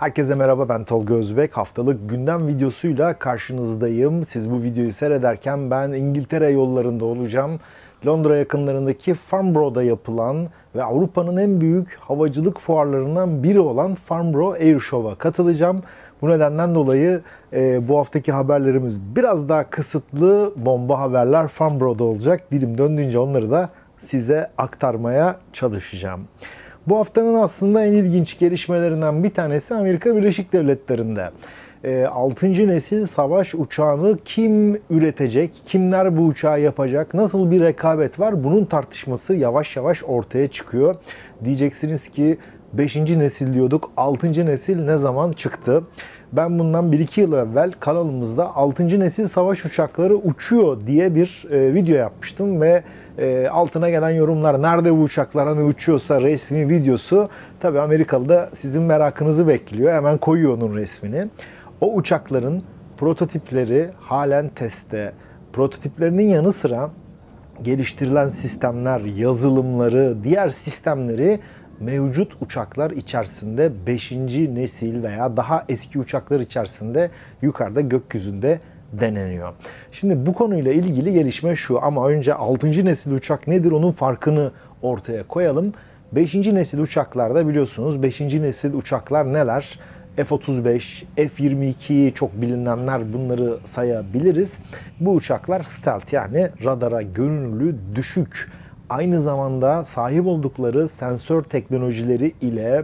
Herkese merhaba, ben Tolga Özbek. Haftalık gündem videosuyla karşınızdayım. Siz bu videoyu seyrederken ben İngiltere yollarında olacağım. Londra yakınlarındaki Farnborough'da yapılan ve Avrupa'nın en büyük havacılık fuarlarından biri olan Farnborough Air Show'a katılacağım. Bu nedenden dolayı bu haftaki haberlerimiz biraz daha kısıtlı, bomba haberler Farnborough'da olacak. Dilim döndüğünce onları da size aktarmaya çalışacağım. Bu haftanın aslında en ilginç gelişmelerinden bir tanesi Amerika Birleşik Devletleri'nde. 6. nesil savaş uçağını kim üretecek, kimler bu uçağı yapacak, nasıl bir rekabet var, bunun tartışması yavaş yavaş ortaya çıkıyor. Diyeceksiniz ki 5. nesil diyorduk, 6. nesil ne zaman çıktı? Ben bundan 1-2 yıl evvel kanalımızda 6. nesil savaş uçakları uçuyor diye bir video yapmıştım ve altına gelen yorumlar, nerede bu uçaklar, hani uçuyorsa resmi videosu, tabii Amerikalı da sizin merakınızı bekliyor, hemen koyuyor onun resmini. O uçakların prototipleri halen testte. Prototiplerinin yanı sıra geliştirilen sistemler, yazılımları, diğer sistemleri mevcut uçaklar içerisinde 5. nesil veya daha eski uçaklar içerisinde yukarıda gökyüzünde deneniyor. Şimdi bu konuyla ilgili gelişme şu, ama önce 6. nesil uçak nedir onun farkını ortaya koyalım. 5. nesil uçaklarda biliyorsunuz 5. nesil uçaklar neler? F-35, F-22 çok bilinenler, bunları sayabiliriz. Bu uçaklar stealth, yani radara görünürlüğü düşük. Aynı zamanda sahip oldukları sensör teknolojileri ile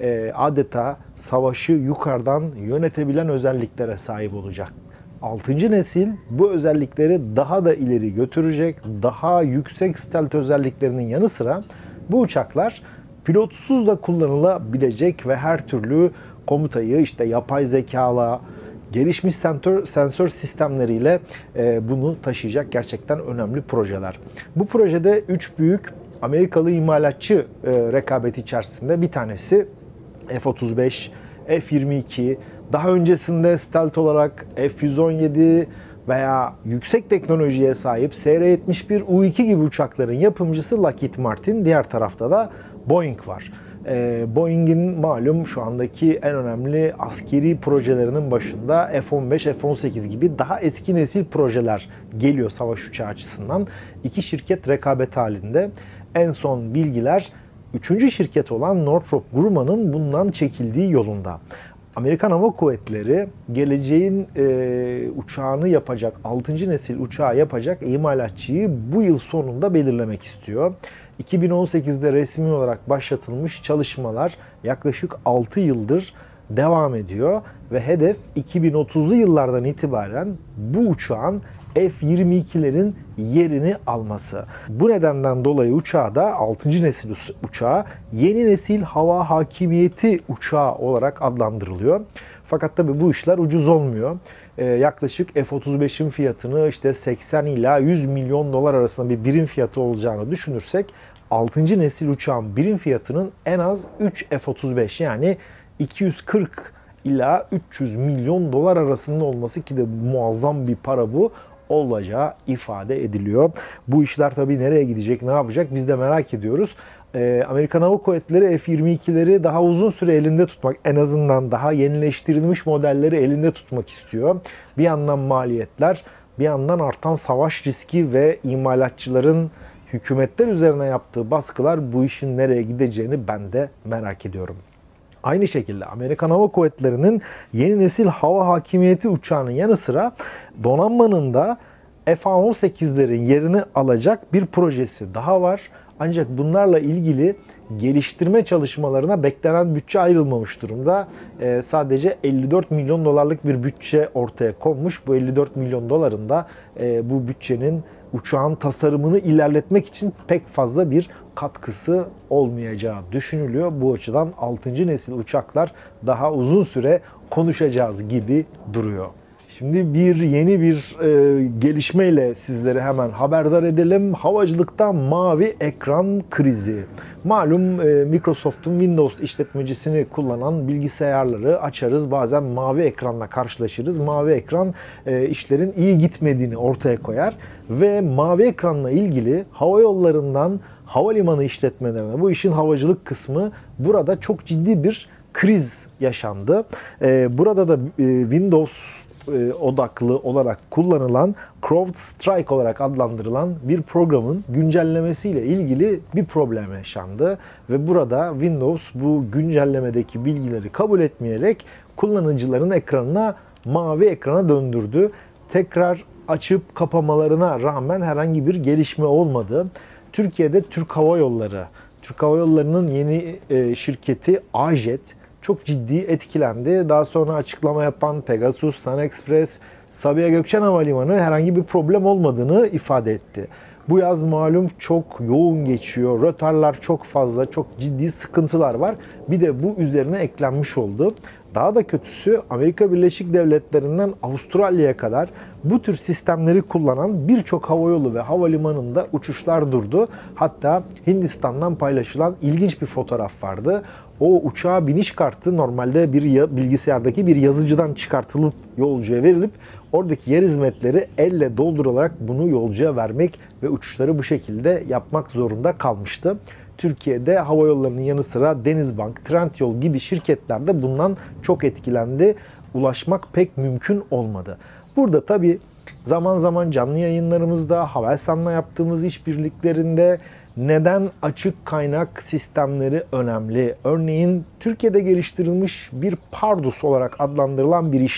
adeta savaşı yukarıdan yönetebilen özelliklere sahip olacak. 6. nesil bu özellikleri daha da ileri götürecek. Daha yüksek stealth özelliklerinin yanı sıra bu uçaklar pilotsuz da kullanılabilecek ve her türlü komutayı işte yapay zekala, gelişmiş sensör sistemleriyle bunu taşıyacak gerçekten önemli projeler. Bu projede 3 büyük Amerikalı imalatçı rekabeti içerisinde. Bir tanesi F-35, F-22, daha öncesinde stealth olarak F-117 veya yüksek teknolojiye sahip SR-71, U-2 gibi uçakların yapımcısı Lockheed Martin. Diğer tarafta da Boeing var. Boeing'in malum şu andaki en önemli askeri projelerinin başında F-15, F-18 gibi daha eski nesil projeler geliyor savaş uçağı açısından. İki şirket rekabet halinde. En son bilgiler 3. şirket olan Northrop Grumman'ın bundan çekildiği yolunda. Amerikan Hava Kuvvetleri geleceğin uçağını yapacak, 6. nesil uçağı yapacak imalatçıyı bu yıl sonunda belirlemek istiyor. 2018'de resmi olarak başlatılmış çalışmalar yaklaşık 6 yıldır devam ediyor ve hedef 2030'lu yıllardan itibaren bu uçağın F-22'lerin yerini alması. Bu nedenden dolayı uçağı da 6. nesil uçağı yeni nesil hava hakimiyeti uçağı olarak adlandırılıyor. Fakat tabii bu işler ucuz olmuyor. Yaklaşık F-35'in fiyatını işte 80 ila 100 milyon dolar arasında bir birim fiyatı olacağını düşünürsek 6. nesil uçağın birim fiyatının en az 3 F-35, yani 240 ila 300 milyon dolar arasında olması, ki de muazzam bir para bu, olacağı ifade ediliyor. Bu işler tabii nereye gidecek, ne yapacak biz de merak ediyoruz. Amerikan Hava Kuvvetleri F-22'leri daha uzun süre elinde tutmak, en azından daha yenileştirilmiş modelleri elinde tutmak istiyor. Bir yandan maliyetler, bir yandan artan savaş riski ve imalatçıların hükümetler üzerine yaptığı baskılar bu işin nereye gideceğini ben de merak ediyorum. Aynı şekilde Amerikan Hava Kuvvetleri'nin yeni nesil hava hakimiyeti uçağının yanı sıra donanmanın da F-18'lerin yerini alacak bir projesi daha var. Ancak bunlarla ilgili geliştirme çalışmalarına beklenen bütçe ayrılmamış durumda. Sadece 54 milyon dolarlık bir bütçe ortaya konmuş. Bu 54 milyon doların da bu bütçenin uçağın tasarımını ilerletmek için pek fazla bir katkısı olmayacağı düşünülüyor. Bu açıdan 6. nesil uçaklar daha uzun süre konuşacağız gibi duruyor. Şimdi yeni bir gelişmeyle sizleri hemen haberdar edelim. Havacılıkta mavi ekran krizi. Malum Microsoft'un Windows işletmecisini kullanan bilgisayarları açarız. Bazen mavi ekranla karşılaşırız. Mavi ekran işlerin iyi gitmediğini ortaya koyar. Ve mavi ekranla ilgili hava yollarından havalimanı işletmelerine, bu işin havacılık kısmı, burada çok ciddi bir kriz yaşandı. Burada da Windows odaklı olarak kullanılan CrowdStrike olarak adlandırılan bir programın güncellemesiyle ilgili bir problem yaşandı ve burada Windows bu güncellemedeki bilgileri kabul etmeyerek kullanıcıların ekranına mavi ekrana döndürdü. Tekrar açıp kapamalarına rağmen herhangi bir gelişme olmadı. Türkiye'de Türk Hava Yolları'nın yeni şirketi AJet çok ciddi etkilendi. Daha sonra açıklama yapan Pegasus, SunExpress, Sabiha Gökçen Havalimanı herhangi bir problem olmadığını ifade etti. Bu yaz malum çok yoğun geçiyor. Rötarlar çok fazla, çok ciddi sıkıntılar var. Bir de bu üzerine eklenmiş oldu. Daha da kötüsü Amerika Birleşik Devletleri'nden Avustralya'ya kadar bu tür sistemleri kullanan birçok havayolu ve havalimanında uçuşlar durdu. Hatta Hindistan'dan paylaşılan ilginç bir fotoğraf vardı. O uçağa biniş kartı normalde bir bilgisayardaki bir yazıcıdan çıkartılıp yolcuya verilip oradaki yer hizmetleri elle doldurularak bunu yolcuya vermek ve uçuşları bu şekilde yapmak zorunda kalmıştı. Türkiye'de hava yollarının yanı sıra Denizbank, Trendyol gibi şirketler de bundan çok etkilendi. Ulaşmak pek mümkün olmadı. Burada tabii zaman zaman canlı yayınlarımızda, Havelsan'la yaptığımız işbirliklerinde neden açık kaynak sistemleri önemli? Örneğin Türkiye'de geliştirilmiş bir Pardus olarak adlandırılan bir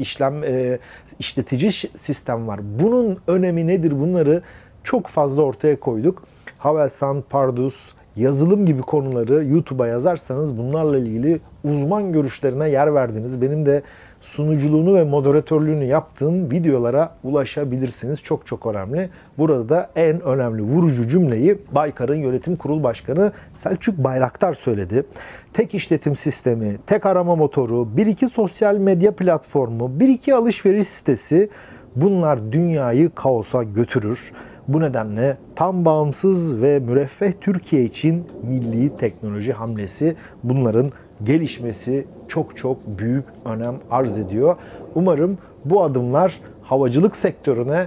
işletici sistem var. Bunun önemi nedir? Bunları çok fazla ortaya koyduk. Havelsan, Pardus, yazılım gibi konuları YouTube'a yazarsanız bunlarla ilgili uzman görüşlerine yer verdiniz. Benim de sunuculuğunu ve moderatörlüğünü yaptığım videolara ulaşabilirsiniz. Çok çok önemli. Burada da en önemli vurucu cümleyi Baykar'ın yönetim kurulu başkanı Selçuk Bayraktar söyledi. Tek işletim sistemi, tek arama motoru, 1-2 sosyal medya platformu, 1-2 alışveriş sitesi, bunlar dünyayı kaosa götürür. Bu nedenle tam bağımsız ve müreffeh Türkiye için milli teknoloji hamlesi, bunların gelişmesi çok çok büyük önem arz ediyor. Umarım bu adımlar havacılık sektörüne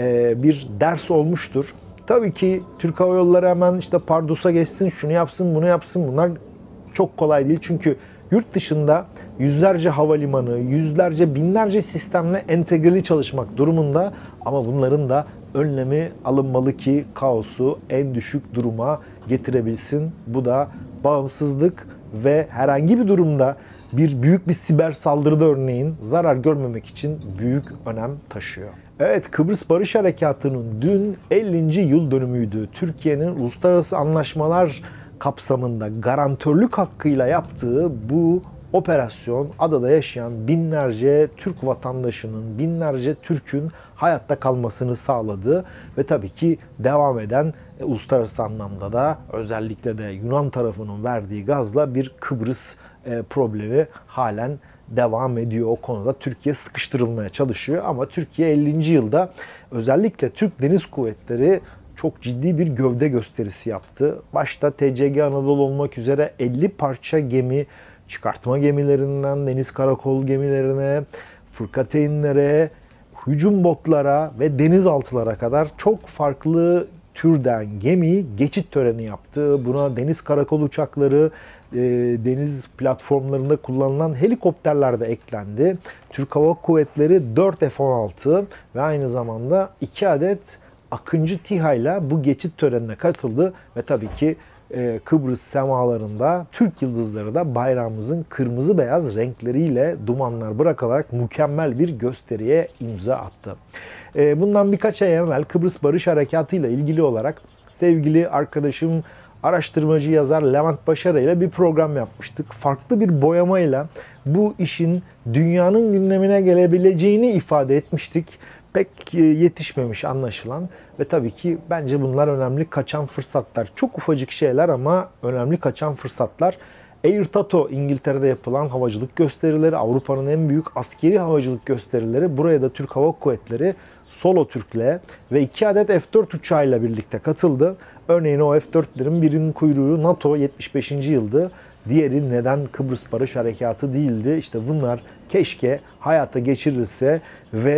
bir ders olmuştur. Tabii ki Türk Hava Yolları hemen işte Pardus'a geçsin, şunu yapsın, bunu yapsın. Bunlar çok kolay değil. Çünkü yurt dışında yüzlerce havalimanı, yüzlerce, binlerce sistemle entegreli çalışmak durumunda. Ama bunların da önlemi alınmalı ki kaosu en düşük duruma getirebilsin. Bu da bağımsızlık ve herhangi bir durumda büyük bir siber saldırıda örneğin zarar görmemek için büyük önem taşıyor. Evet, Kıbrıs Barış Harekatı'nın dün 50. yıl dönümüydü. Türkiye'nin uluslararası anlaşmalar kapsamında garantörlük hakkıyla yaptığı bu operasyon adada yaşayan binlerce Türk vatandaşının, binlerce Türk'ün hayatta kalmasını sağladı ve tabii ki devam eden uluslararası anlamda da özellikle de Yunan tarafının verdiği gazla bir Kıbrıs problemi halen devam ediyor. O konuda Türkiye sıkıştırılmaya çalışıyor ama Türkiye 50. yılda özellikle Türk Deniz Kuvvetleri çok ciddi bir gövde gösterisi yaptı. Başta TCG Anadolu olmak üzere 50 parça gemi, çıkartma gemilerinden deniz karakol gemilerine, fırkateynlere, hücum botlara ve denizaltılara kadar çok farklı türden gemi geçit töreni yaptı. Buna deniz karakol uçakları, deniz platformlarında kullanılan helikopterler de eklendi. Türk Hava Kuvvetleri 4 F-16 ve aynı zamanda 2 adet Akıncı TİHA ile bu geçit törenine katıldı ve tabii ki Kıbrıs semalarında Türk yıldızları da bayrağımızın kırmızı beyaz renkleriyle dumanlar bırakarak mükemmel bir gösteriye imza attı. Bundan birkaç ay evvel Kıbrıs Barış Harekatı ile ilgili olarak sevgili arkadaşım araştırmacı yazar Levent Başara ile bir program yapmıştık. Farklı bir boyamayla bu işin dünyanın gündemine gelebileceğini ifade etmiştik. Pek yetişmemiş anlaşılan ve tabii ki bence bunlar önemli kaçan fırsatlar. Çok ufacık şeyler ama önemli kaçan fırsatlar. Air Tato İngiltere'de yapılan havacılık gösterileri, Avrupa'nın en büyük askeri havacılık gösterileri. Buraya da Türk Hava Kuvvetleri Solo Türk'le ve 2 adet F-4 uçağıyla birlikte katıldı. Örneğin o F-4'lerin birinin kuyruğu NATO 75. yıldı. Diğeri neden Kıbrıs Barış Harekatı değildi? İşte bunlar keşke hayata geçirilse ve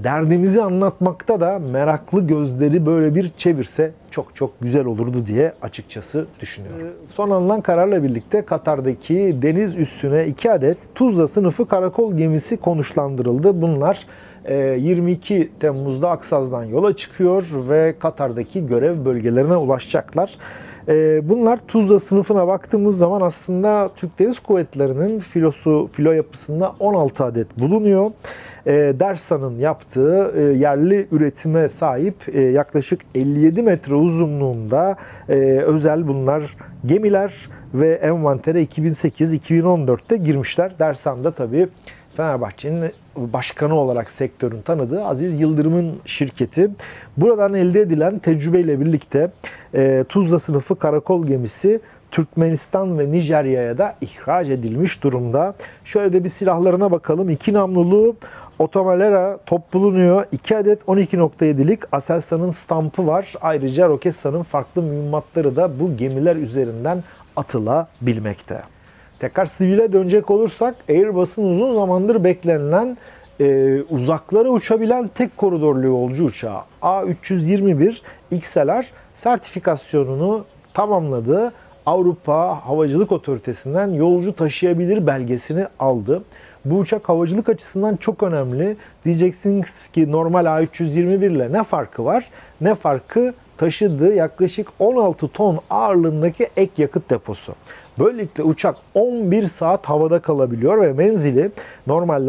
derdimizi anlatmakta da meraklı gözleri böyle bir çevirse çok çok güzel olurdu diye açıkçası düşünüyorum. Son alınan kararla birlikte Katar'daki deniz üssüne 2 adet Tuzla sınıfı karakol gemisi konuşlandırıldı. Bunlar 22 Temmuz'da Aksaz'dan yola çıkıyor ve Katar'daki görev bölgelerine ulaşacaklar. Bunlar Tuzla sınıfına baktığımız zaman aslında Türk Deniz Kuvvetleri'nin filo yapısında 16 adet bulunuyor. Dersa'nın yaptığı yerli üretime sahip yaklaşık 57 metre uzunluğunda özel bunlar gemiler ve envantere 2008-2014'te girmişler. Dersan da tabii Fenerbahçe'nin başkanı olarak sektörün tanıdığı Aziz Yıldırım'ın şirketi. Buradan elde edilen tecrübeyle birlikte Tuzla sınıfı karakol gemisi Türkmenistan ve Nijerya'ya da ihraç edilmiş durumda. Şöyle de bir silahlarına bakalım. 2 namlulu Otomalera top bulunuyor. 2 adet 12.7'lik Aselsan'ın stampı var. Ayrıca Roketsan'ın farklı mühimmatları da bu gemiler üzerinden atılabilmekte. Tekrar sivile dönecek olursak Airbus'un uzun zamandır beklenilen uzaklara uçabilen tek koridorlu yolcu uçağı A321 XLR sertifikasyonunu tamamladı. Avrupa Havacılık Otoritesi'nden yolcu taşıyabilir belgesini aldı. Bu uçak havacılık açısından çok önemli. Diyeceksiniz ki normal A321 ile ne farkı var? Ne farkı? Taşıdığı yaklaşık 16 ton ağırlığındaki ek yakıt deposu. Böylelikle uçak 11 saat havada kalabiliyor ve menzili normalde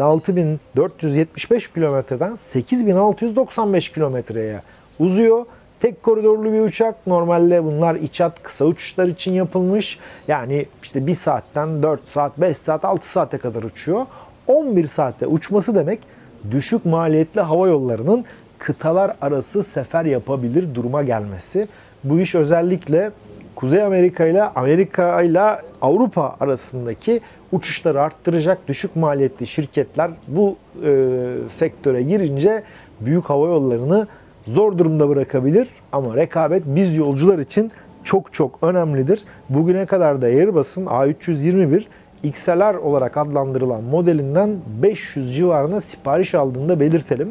6475 kilometreden 8695 kilometreye uzuyor. Tek koridorlu bir uçak. Normalde bunlar iç hat kısa uçuşlar için yapılmış. Yani işte 1 saatten 4 saat, 5 saat, 6 saate kadar uçuyor. 11 saatte uçması demek düşük maliyetli hava yollarının kıtalar arası sefer yapabilir duruma gelmesi. Bu iş özellikle Kuzey Amerika ile Avrupa arasındaki uçuşları arttıracak. Düşük maliyetli şirketler bu sektöre girince büyük hava yollarını zor durumda bırakabilir. Ama rekabet biz yolcular için çok çok önemlidir. Bugüne kadar da Airbus'un A321 XLR olarak adlandırılan modelinden 500 civarına sipariş aldığını da belirtelim.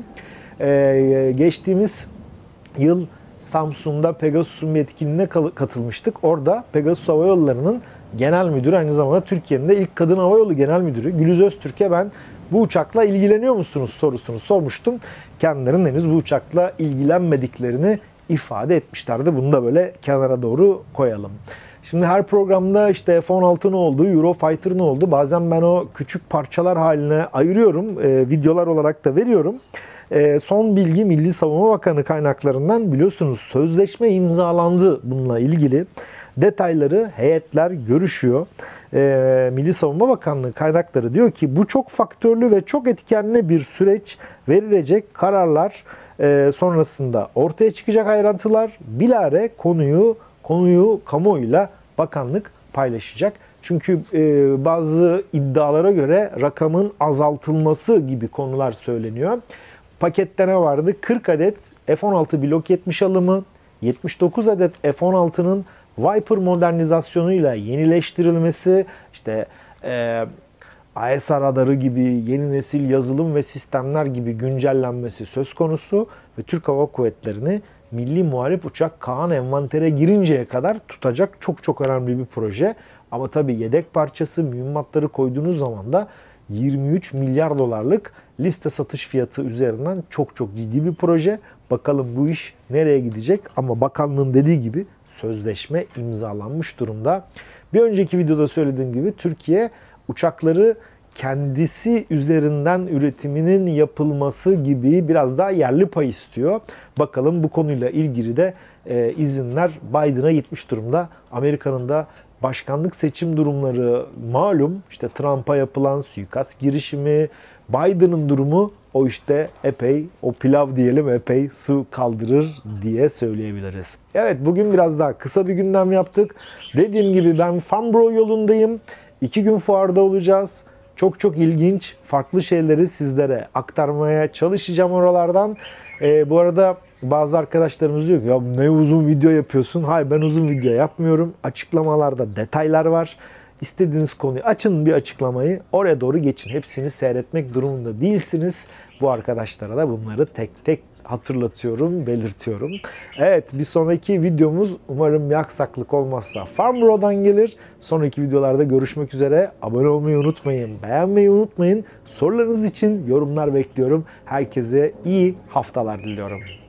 Geçtiğimiz yıl Samsun'da Pegasus'un bir etkinliğine katılmıştık. Orada Pegasus Hava Yolları'nın genel müdürü, aynı zamanda Türkiye'nin de ilk kadın havayolu genel müdürü Gülüz Öztürk'e ben bu uçakla ilgileniyor musunuz sorusunu sormuştum. Kendilerinin henüz bu uçakla ilgilenmediklerini ifade etmişlerdi. Bunu da böyle kenara doğru koyalım. Şimdi her programda işte F-16 ne oldu, Eurofighter ne oldu? Bazen ben o küçük parçalar haline ayırıyorum. Videolar olarak da veriyorum. Son bilgi Milli Savunma Bakanı kaynaklarından, biliyorsunuz sözleşme imzalandı bununla ilgili. Detayları heyetler görüşüyor. Milli Savunma Bakanlığı kaynakları diyor ki bu çok faktörlü ve çok etkenli bir süreç, verilecek kararlar sonrasında ortaya çıkacak ayrıntılar. Bilare konuyu kamuoyuyla bakanlık paylaşacak. Çünkü bazı iddialara göre rakamın azaltılması gibi konular söyleniyor. Pakette ne vardı? 40 adet F-16 Blok 70 alımı, 79 adet F-16'nın Viper modernizasyonuyla yenileştirilmesi, işte AESA radarı gibi yeni nesil yazılım ve sistemler gibi güncellenmesi söz konusu ve Türk Hava Kuvvetleri'ni Milli Muharip Uçak Kaan envantere girinceye kadar tutacak çok çok önemli bir proje. Ama tabii yedek parçası, mühimmatları koyduğunuz zaman da 23 milyar dolarlık liste satış fiyatı üzerinden çok çok ciddi bir proje. Bakalım bu iş nereye gidecek, ama bakanlığın dediği gibi sözleşme imzalanmış durumda. Bir önceki videoda söylediğim gibi Türkiye uçakları kendisi üzerinden üretiminin yapılması gibi biraz daha yerli pay istiyor. Bakalım bu konuyla ilgili de izinler Biden'a gitmiş durumda. Amerika'nın da başkanlık seçim durumları malum. İşte Trump'a yapılan suikast girişimi, Biden'ın durumu o işte epey, o pilav diyelim, epey su kaldırır diye söyleyebiliriz. Evet, bugün biraz daha kısa bir gündem yaptık. Dediğim gibi ben Farnborough yolundayım. 2 gün fuarda olacağız. Çok çok ilginç, farklı şeyleri sizlere aktarmaya çalışacağım oralardan. Bu arada bazı arkadaşlarımız diyor ki ya ne uzun video yapıyorsun. Hayır, ben uzun video yapmıyorum. Açıklamalarda detaylar var. istediğiniz konuyu açın, bir açıklamayı, oraya doğru geçin. Hepsini seyretmek durumunda değilsiniz. Bu arkadaşlara da bunları tek tek hatırlatıyorum, belirtiyorum. Evet, bir sonraki videomuz umarım bir aksaklık olmazsa Farnborough'dan gelir. Sonraki videolarda görüşmek üzere. Abone olmayı unutmayın, beğenmeyi unutmayın. Sorularınız için yorumlar bekliyorum. Herkese iyi haftalar diliyorum.